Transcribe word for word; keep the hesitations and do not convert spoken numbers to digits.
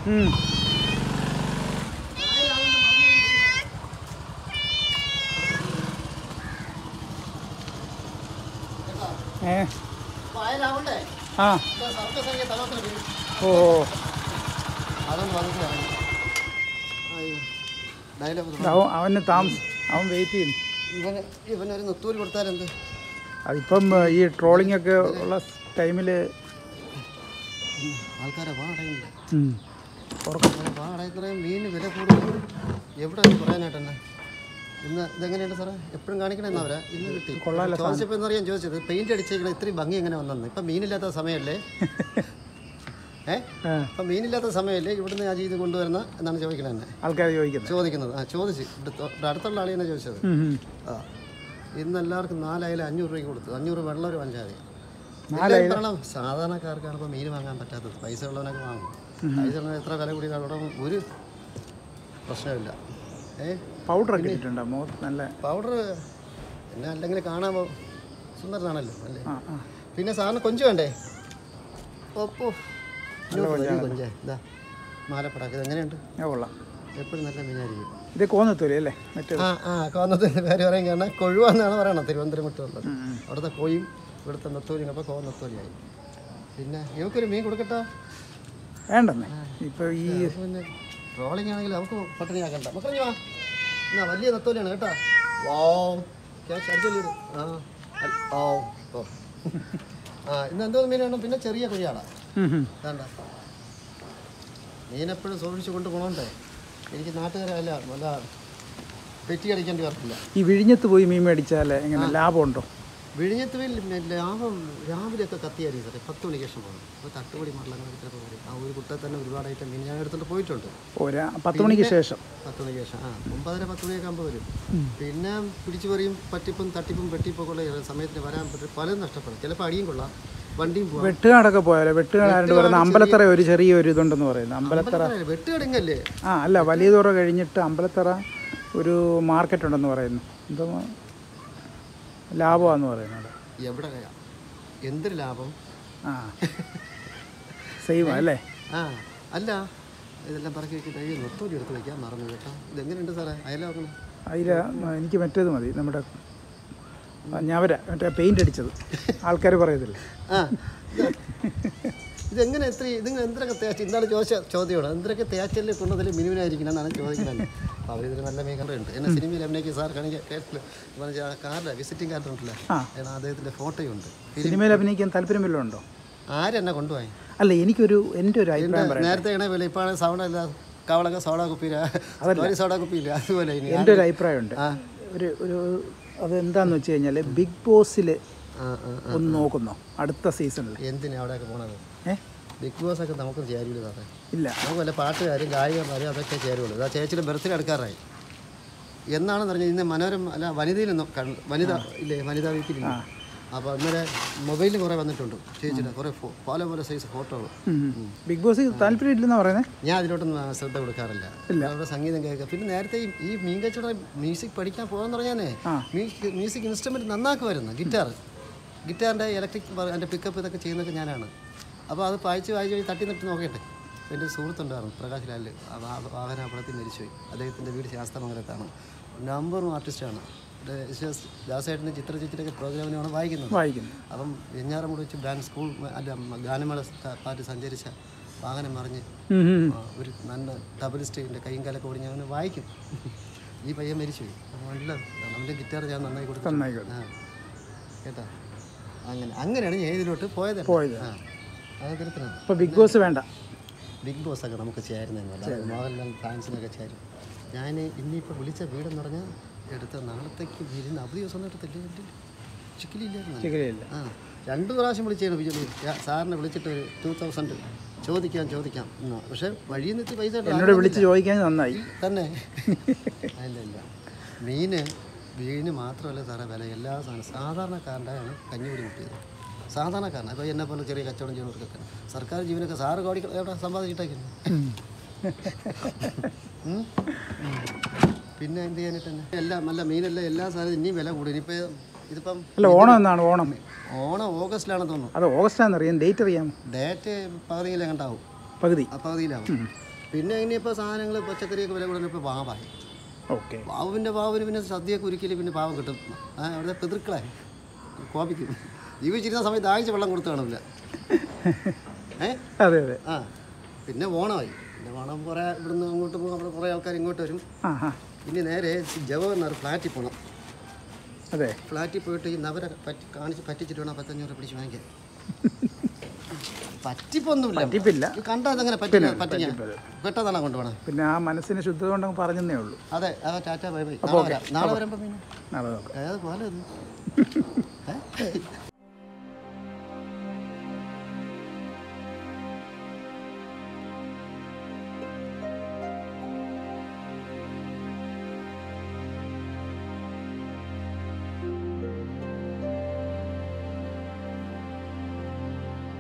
ഏ ആ ഓ അവന് താമസം അവൻ വെയിറ്റ് ചെയ്യുന്നു. ഇവന് ഇവനൊരു നെത്തൂര് കൊടുത്താലെന്ത്? അതിപ്പം ഈ ട്രോളിംഗ് ഒക്കെ ഉള്ള ടൈമിൽ ആൾക്കാരെ വാടകയില്ല, വാടകയും മീൻ വില കൂടുതൽ എവിടെ പറയാനായിട്ടെന്നെ. ഇന്ന് ഇതെങ്ങനെയുണ്ട് സാറേ? എപ്പോഴും കാണിക്കണമെന്ന് അവരാ ഇന്ന് കിട്ടി. ചോദിച്ചപ്പോൾ എന്നറിയാൻ ചോദിച്ചത് പെയിന്റ് അടിച്ചേക്കണ ഇത്രയും ഭംഗി എങ്ങനെ വന്നെന്ന്. ഇപ്പം മീനില്ലാത്ത സമയമല്ലേ? ഏഹ് അപ്പം മീനില്ലാത്ത സമയമല്ലേ ഇവിടുന്ന് ഞാൻ ചെയ്ത് കൊണ്ടുവരുന്ന എന്നാണ് ചോദിക്കണത് തന്നെ ആൾക്കാർ ചോദിക്കുന്നത് ചോദിക്കുന്നത് ആ ചോദിച്ച് ഇവിടെ അടുത്തുള്ള ആളെ തന്നെ ചോദിച്ചത്. ആ ഇന്ന് എല്ലാവർക്കും നാലായാലും അഞ്ഞൂറ് രൂപയ്ക്ക് കൊടുത്തു. അഞ്ഞൂറ് വെള്ളം ഒരു പഞ്ചായത്ത് കാരണം സാധാരണക്കാർക്കാണ് ഇപ്പോൾ മീൻ വാങ്ങാൻ പറ്റാത്തത്. പൈസ ഉള്ളവനൊക്കെ വാങ്ങും. പൈസ ഉള്ളവർ എത്ര വില കൂടി അവിടെ ഒരു പ്രശ്നമില്ല. ഏഹ് പൗഡർ നല്ല പൗഡർ പിന്നെ അല്ലെങ്കിൽ കാണാൻ സുന്ദരനാണല്ലോ അല്ലേ? പിന്നെ സാറിന് കൊഞ്ച് വേണ്ടേ? ഓപ്പോ കൊഞ്ചേ ഇതാ മാലപ്പടാക്ക് ഇതെങ്ങനെയുണ്ട്? കൊള്ളാം. എപ്പോഴും നല്ല മീനായിരിക്കും. ഇത് കോന്നത്തൂരി അല്ലേ? ആ ആ കോന്നത്തൂരി പേര് പറയാൻ കാരണം കൊഴുവാന്നാണ് പറയണത്. തിരുവനന്തപുരം വിട്ടുള്ളത് അവിടുത്തെ കോയും ഇവിടുത്തെ നെത്തോലിയും അപ്പോൾ കോന്നത്തോലിയായി. പിന്നെ ഇവക്കൊരു മീൻ കൊടുക്കട്ടോ? വേണ്ടെന്നേ ഇപ്പോൾ ഈ പിന്നെ ട്രോളിംഗ് ആണെങ്കിൽ നമുക്ക് പട്ടിണിയാക്കണ്ട. മക്കളഞ്ഞു വാ എന്നാ വലിയ നെത്തോലിയാണ് കേട്ടോ. വാ ക്യാഷ് അടിച്ചോളൂ. ആ ഓ ഓ ആ ഇന്ന് എന്തോ മീൻ വേണം? പിന്നെ ചെറിയ കുഴിയാടാ വേണ്ട. മീനെപ്പോഴും സൂക്ഷിച്ച് കൊണ്ട് പോകണ്ടേ? എനിക്ക് നാട്ടുകാരല്ല വല്ല പെറ്റി അടിക്കേണ്ടി വരത്തില്ല. ഈ വിഴിഞ്ഞത്ത് പോയി മീൻ മേടിച്ചാൽ എങ്ങനെ ലാഭമുണ്ടോ? വിഴിഞ്ഞത്ത് ലാഭം രാവിലെയൊക്കെ കത്തിയായിരിക്കും സാറേ. പത്ത് മണിക്ക് ശേഷം പോകും. അപ്പോൾ തട്ടുപൊടി മറലങ്ങനെ ചിലപ്പോൾ വരും. ആ ഒരു കുട്ട തന്നെ ഒരുപാട് ഐറ്റം മീൻ ഞാൻ എടുത്തിട്ട് പോയിട്ടുണ്ട്. പത്ത് മണിക്ക് ശേഷം പത്ത് മണിക്ക് ശേഷം ആ ഒമ്പതര പത്ത് മണിയൊക്കെ ആകുമ്പോൾ വരും. പിന്നെ പിടിച്ചു പറിയും പറ്റിപ്പും തട്ടിപ്പും വെട്ടിപ്പൊക്കെ ഉള്ള സമയത്തിന് വരാൻ പറ്റും. പലതും നഷ്ടപ്പെടും. ചിലപ്പോൾ അടിയും കൊള്ളാം, വണ്ടിയും പോകാം. വെട്ടുകാടൊക്കെ പോയാലോ? വെട്ടുകാട് പറയുന്നത് അമ്പലത്തറ ഒരു ചെറിയൊരു ഇതുണ്ടെന്ന് പറയുന്നത്. അമ്പലത്തറ വെട്ടുകടങ്ങല്ലേ? ആ അല്ല, വലിയ തുറ കഴിഞ്ഞിട്ട് അമ്പലത്തറ ഒരു മാർക്കറ്റ് ഉണ്ടെന്ന് പറയുന്നു. എന്തോ ലാഭമാണെന്ന് പറയുന്നത്. എവിടെ എന്തൊരു ലാഭം? ആ സെയിം അല്ലേ? ആ അല്ല ഇതെല്ലാം പറക്കി വെച്ചിട്ട് ഈ നൊത്തോലി എടുത്ത് വയ്ക്കാൻ മറന്നു കേട്ടോ. ഇതെങ്ങനെയുണ്ട് സാറേ? അയല നോക്കണം. അയില എനിക്ക് മറ്റേത് മതി, നമ്മുടെ ഞവര, മറ്റേ പെയിൻ്റ് അടിച്ചത് ആൾക്കാർ പറയത്തില്ല. ആ ഇതെങ്ങനെ എത്ര ഇതിങ്ങനെ എന്തൊക്കെ തേച്ച് ഇന്നാണ് ചോദിച്ച ചോദ്യമാണ്. എന്തൊക്കെ തേച്ചല്ലേ കൊണ്ടതിൽ മിനിമനായിരിക്കണം എന്നാണ് ചോദിക്കുന്നത്. അപ്പോൾ അവരിതിൽ നല്ല മീൻ കണ്ടുണ്ട്. എന്നെ സിനിമയിൽ അഭിനയിക്കും സാർ കാണിക്കാൻ കേട്ടില്ല. കാറിലെ വിസിറ്റിംഗ് കാർഡ് ഉണ്ടല്ലോ, അദ്ദേഹത്തിൻ്റെ ഫോട്ടോയുണ്ട്. സിനിമയിൽ അഭിനയിക്കാൻ താല്പര്യം വല്ലതും ഉണ്ടോ? ആരെന്നെ കൊണ്ടുപോയി? അല്ല, എനിക്കൊരു എൻ്റെ ഒരു അഭിപ്രായം നേരത്തെ ഇണ പോലെ ഇപ്പോഴാണ് സൗണ്ട് അല്ല കവളൊക്കെ സോഡാ കുപ്പിയില്ല, സോഡാ കുപ്പിയില്ല. അതുപോലെ എൻ്റെ ഒരു അഭിപ്രായമുണ്ട്. ഒരു ഒരു അതെന്താന്ന് വെച്ച് കഴിഞ്ഞാൽ ബിഗ് ബോസിൽ ഒന്ന് നോക്കുന്നോ അടുത്ത സീസണിൽ? എന്തിനാ അവിടെയൊക്കെ പോണത്? ഏഹ് ബിഗ് ബോസ് ഒക്കെ നമുക്ക് ചേരുള്ളൂ സാറേ. ഇല്ല, നമുക്ക് വല്ല പാട്ടുകാരും ഗായികമാരും അതൊക്കെ ചേരുള്ളൂ. ആ ചേച്ചിയുടെ ബർത്ത്ഡേ എടുക്കാറായി എന്നാണെന്ന് പറഞ്ഞാൽ ഇന്ന് മനോരമ അല്ല വനിതയിലൊന്നും വനിത ഇല്ലേ, വനിതാ വീക്കിലില്ല. അപ്പോൾ അന്നേരെ മൊബൈലിൽ കുറേ വന്നിട്ടുണ്ട് ചേച്ചിയുടെ കുറേ പല പല സൈസ് ഫോട്ടോകൾ. ബിഗ് ബോസ് താല്പര്യം ഇല്ലെന്നാണ് പറയുന്നത്. ഞാൻ അതിലോട്ടൊന്നും ശ്രദ്ധ കൊടുക്കാറില്ല. അവരുടെ സംഗീതം കേൾക്കുക. പിന്നെ നേരത്തെ ഈ മീൻ കച്ചവടം മ്യൂസിക് പഠിക്കാൻ പോകാന്ന് പറഞ്ഞാലേ മ്യൂസിക് ഇൻസ്ട്രുമെൻറ്റ് നന്നാക്കുമായിരുന്നു. ഗിറ്റാർ ഗിറ്റാറിൻ്റെ ഇലക്ട്രിക് അതിൻ്റെ പിക്കപ്പ് ഇതൊക്കെ ചെയ്യുന്നതൊക്കെ ഞാനാണ്. അപ്പോൾ അത് വായിച്ച് വായിച്ച് തട്ടി തട്ടി നോക്കട്ടെ. എൻ്റെ സുഹൃത്തുണ്ടായിരുന്നു പ്രകാശ് ലാൽ, വാഹനാപകടത്തിൽ മരിച്ചുപോയി. അദ്ദേഹത്തിൻ്റെ വീട് ശാസ്ത്രമംഗലത്താണ്. നമ്പറും ആർട്ടിസ്റ്റാണ്. ദാസേട്ടൻ്റെ ചിത്രചേച്ചിയുടെ പ്രോഗ്രാമിനാണ് വായിക്കുന്നത് വായിക്കുന്നത് അപ്പം വെഞ്ഞാറമൂട് വെച്ച് ബാങ്ക് സ്കൂൾ അല്ല ഗാനമേള പാർട്ടി സഞ്ചരിച്ച വാഹനം മറിഞ്ഞ് ഒരു നല്ല ഡബിളിസ്റ്റ് കൈയും കാലൊക്കെ ഓടി ഞാൻ വായിക്കും. ഈ പയ്യൻ മരിച്ചുപോയി. നല്ല നമ്മുടെ ഗിറ്റാർ ഞാൻ നന്നായി കൊടുത്തു. ആ കേട്ടാ, അങ്ങനെ അങ്ങനെയാണ് ഞാൻ ഇതിലോട്ട് പോയത് പോയത് ആ അത് തിരുത്തണം. ഇപ്പോൾ ബിഗ് ബോസ് വേണ്ട. ബിഗ് ബോസൊക്കെ നമുക്ക് ചേരുന്നതല്ല. മോഹൻലാൽ ഫാൻസിനൊക്കെ ചേരും. ഞാൻ ഇന്നിപ്പോൾ വിളിച്ച വീടെന്ന് പറഞ്ഞാൽ എടുത്ത നാളത്തേക്ക് വിരുന്ന് അവധി ദിവസം എടുത്തില്ലേ? ചിക്കിലില്ലായിരുന്നു. ആ രണ്ട് പ്രാവശ്യം വിളിച്ചാണ് ബിജു സാറിനെ വിളിച്ചിട്ട് ഒരു ടു തൗസൻഡ് ചോദിക്കാം ചോദിക്കാം എന്നാ. പക്ഷെ വഴിയിൽ നിന്ന് പൈസ എന്നോട് വിളിച്ച് ചോദിക്കാൻ നന്നായി തന്നെ. അല്ല ഇല്ല മീന് മീന് മാത്രമല്ല സാറേ വില എല്ലാ സാധനം സാധാരണക്കാരൻ്റെയാണ് കഞ്ഞിപൊടി മുട്ടിയത്. സാധാരണക്കാരൻ അപ്പോൾ എന്നെ പോലെ ചെറിയ കച്ചവടം ചെയ്യുന്നവർക്കൊക്കെ സർക്കാർ ജീവനൊക്കെ സാറ് കോടി എവിടെ സമ്പാദിച്ചിട്ടേക്കുന്നു. പിന്നെ എന്ത് ചെയ്യാനായിട്ട് തന്നെ എല്ലാം നല്ല മീനെല്ലാം എല്ലാ സാധനവും ഇനിയും വില കൂടി. ഇനിയിപ്പോൾ ഇതിപ്പം അല്ല ഓണം എന്നാണ്? ഓണം ഓണം ഓഗസ്റ്റിലാണെന്ന് തോന്നുന്നു. അത് ഓഗസ്റ്റാണെന്ന് അറിയാം. ഡേറ്റ് അറിയാമോ? ഡേറ്റ് പകുതിയിലെ കണ്ടാവും. പകുതി ആ പകുതിയിലാവും. പിന്നെ ഇനിയിപ്പോൾ സാധനങ്ങൾ പച്ചക്കറിയൊക്കെ വില കൂടുതൽ ഇപ്പോൾ പാവമായി. ഓക്കെ. പാവിൻ്റെ പാവിന് പിന്നെ സദ്യയൊക്കെ ഒരിക്കലും പിന്നെ പാവം കിട്ടും. ആ അവിടുത്തെ പിതൃക്കളെ കോപിക്കും. ജീവിച്ചിരുന്ന സമയത്ത് ആഴ്ച വെള്ളം കൊടുത്തു കാണില്ല. ഏ അതെ അതെ. ആ പിന്നെ ഓണമായി. പിന്നെ ഓണം കുറേ ഇവിടുന്ന് അങ്ങോട്ട് പോകും, അവിടെ കുറേ ആൾക്കാർ ഇങ്ങോട്ട് വരും. ആ ആ ഇനി നേരെ ജവ എന്നൊരു ഫ്ലാറ്റിൽ പോകണം. അതെ. ഫ്ലാറ്റിൽ പോയിട്ട് ഈ നവരെ പറ്റി കാണിച്ച് പറ്റിച്ചിട്ട് വേണം പത്തഞ്ഞൂറ് പിടിച്ച് വാങ്ങിക്കാൻ. പറ്റിപ്പൊന്നുമില്ല. പറ്റിപ്പില്ല. കണ്ടാൽ അതങ്ങനെ പറ്റില്ല. പറ്റിക്കാൻ പെട്ടെന്നാണ് കൊണ്ടുപോകണം. പിന്നെ ആ മനസ്സിന് ശുദ്ധത കൊണ്ടങ്ങ് പറഞ്ഞതേ ഉള്ളൂ. അതെ. അതെ. Tata bye bye. നാളെ വരാം. നാളെ വരുമ്പോൾ പിന്നെ നാളെ നോക്കാം. ഏത് പോലെ ഇത് ഏ